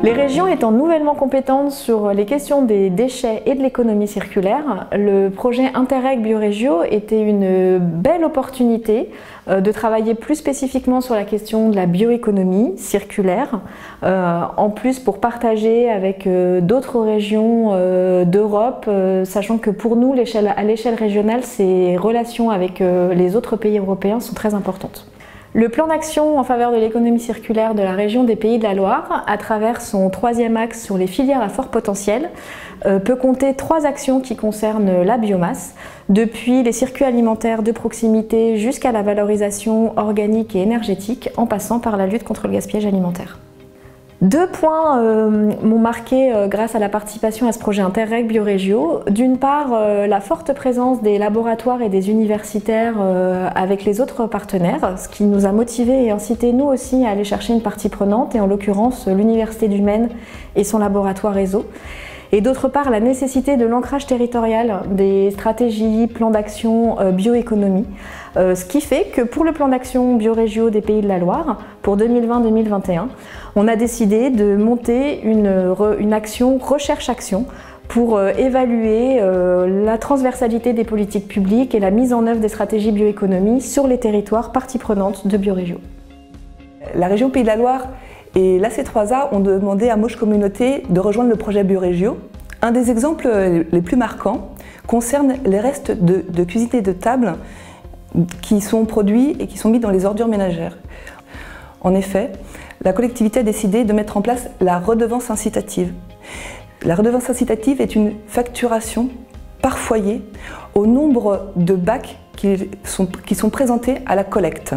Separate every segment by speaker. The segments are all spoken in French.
Speaker 1: Les régions étant nouvellement compétentes sur les questions des déchets et de l'économie circulaire, le projet Interreg Bioregio était une belle opportunité de travailler plus spécifiquement sur la question de la bioéconomie circulaire, en plus pour partager avec d'autres régions d'Europe, sachant que pour nous, à l'échelle régionale, ces relations avec les autres pays européens sont très importantes. Le plan d'action en faveur de l'économie circulaire de la région des Pays de la Loire, à travers son troisième axe sur les filières à fort potentiel, peut compter 3 actions qui concernent la biomasse, depuis les circuits alimentaires de proximité jusqu'à la valorisation organique et énergétique, en passant par la lutte contre le gaspillage alimentaire. 2 points m'ont marqué grâce à la participation à ce projet Interreg Bioregio. D'une part, la forte présence des laboratoires et des universitaires avec les autres partenaires, ce qui nous a motivés et incité nous aussi à aller chercher une partie prenante, et en l'occurrence l'Université du Maine et son laboratoire réseau. Et d'autre part, la nécessité de l'ancrage territorial des stratégies, plans d'action, bioéconomie. Ce qui fait que pour le plan d'action Bioregio des Pays de la Loire, pour 2020-2021, on a décidé de monter une action recherche-action pour évaluer la transversalité des politiques publiques et la mise en œuvre des stratégies bioéconomie sur les territoires parties prenantes de Bioregio.
Speaker 2: La région Pays de la Loire et l'AC3A ont demandé à Mauche Communauté de rejoindre le projet Bioregio. Un des exemples les plus marquants concerne les restes de cuisine et de table qui sont produits et qui sont mis dans les ordures ménagères. En effet, la collectivité a décidé de mettre en place la redevance incitative. La redevance incitative est une facturation par foyer au nombre de bacs qui sont présentés à la collecte.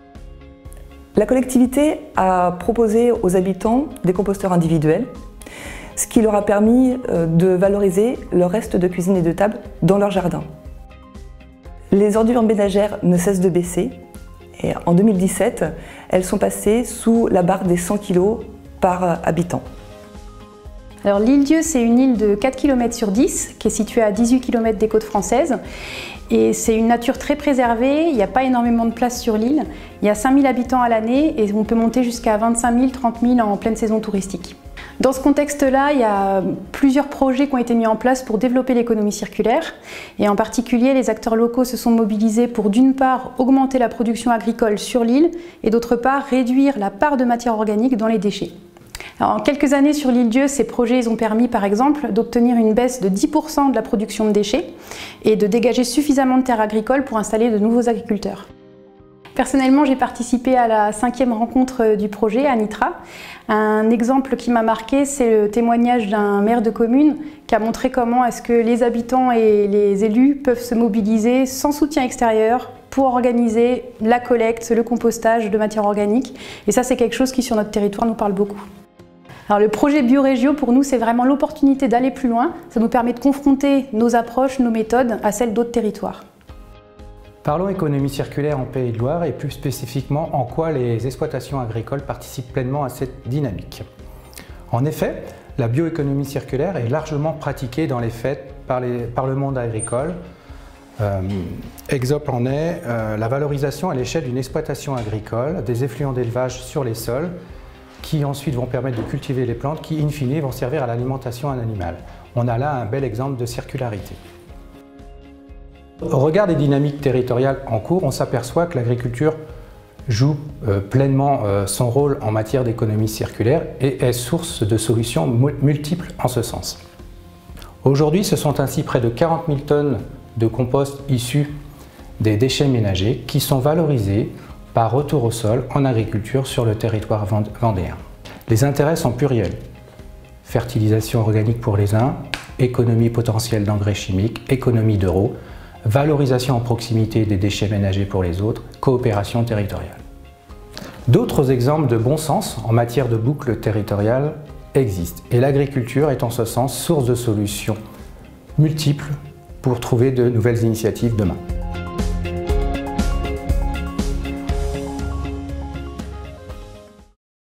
Speaker 2: La collectivité a proposé aux habitants des composteurs individuels, ce qui leur a permis de valoriser le reste de cuisine et de table dans leur jardin. Les ordures ménagères ne cessent de baisser et en 2017, elles sont passées sous la barre des 100 kg par habitant.
Speaker 3: Alors l'Île-Dieu, c'est une île de 4 km sur 10 qui est située à 18 km des côtes françaises. Et c'est une nature très préservée, il n'y a pas énormément de place sur l'île. Il y a 5000 habitants à l'année et on peut monter jusqu'à 25 000, 30 000 en pleine saison touristique. Dans ce contexte-là, il y a plusieurs projets qui ont été mis en place pour développer l'économie circulaire. Et en particulier, les acteurs locaux se sont mobilisés pour d'une part augmenter la production agricole sur l'île et d'autre part réduire la part de matière organique dans les déchets. Alors, en quelques années sur l'Île-Dieu, ces projets ont permis par exemple d'obtenir une baisse de 10% de la production de déchets et de dégager suffisamment de terres agricoles pour installer de nouveaux agriculteurs. Personnellement, j'ai participé à la 5e rencontre du projet à Nitra. Un exemple qui m'a marqué, c'est le témoignage d'un maire de commune qui a montré comment est-ce que les habitants et les élus peuvent se mobiliser sans soutien extérieur pour organiser la collecte, le compostage de matière organique. Et ça, c'est quelque chose qui, sur notre territoire, nous parle beaucoup. Alors, le projet Bioregio, pour nous, c'est vraiment l'opportunité d'aller plus loin. Ça nous permet de confronter nos approches, nos méthodes à celles d'autres territoires.
Speaker 4: Parlons économie circulaire en Pays de Loire et plus spécifiquement en quoi les exploitations agricoles participent pleinement à cette dynamique. En effet, la bioéconomie circulaire est largement pratiquée dans les faits par le monde agricole. Exemple en est la valorisation à l'échelle d'une exploitation agricole des effluents d'élevage sur les sols qui ensuite vont permettre de cultiver les plantes qui, in fine, vont servir à l'alimentation animale. On a là un bel exemple de circularité. Au regard des dynamiques territoriales en cours, on s'aperçoit que l'agriculture joue pleinement son rôle en matière d'économie circulaire et est source de solutions multiples en ce sens. Aujourd'hui, ce sont ainsi près de 40 000 tonnes de compost issus des déchets ménagers qui sont valorisés par retour au sol en agriculture sur le territoire vendéen. Les intérêts sont pluriels. Fertilisation organique pour les uns, économie potentielle d'engrais chimiques, économie d'euros, valorisation en proximité des déchets ménagers pour les autres, coopération territoriale. D'autres exemples de bon sens en matière de boucle territoriale existent et l'agriculture est en ce sens source de solutions multiples pour trouver de nouvelles initiatives demain.